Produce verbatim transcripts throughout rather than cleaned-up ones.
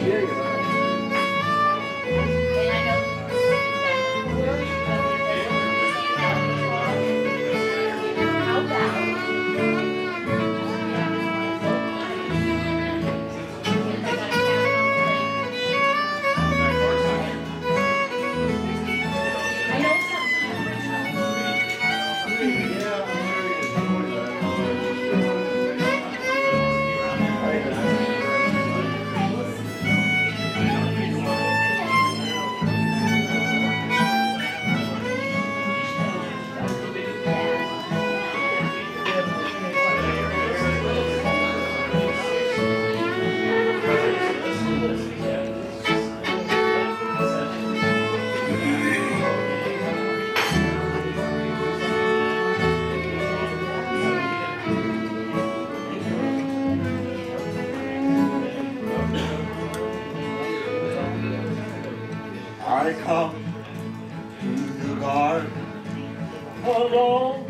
I come to the garden alone,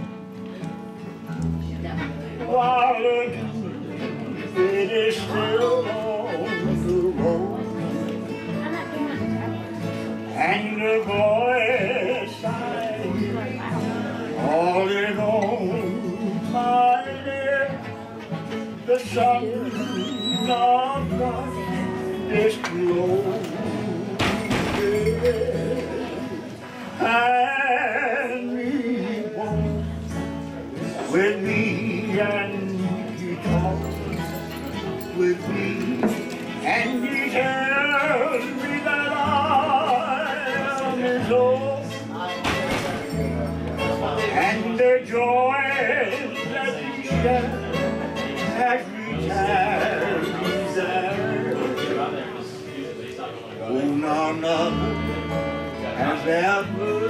while it is still on the road, and the voice I hear all alone, my dear, the sun of God is low. And he walks with me and he talks with me and he tells me that I am his own, and the joy that he shares as we tarry there, oh, none other has ever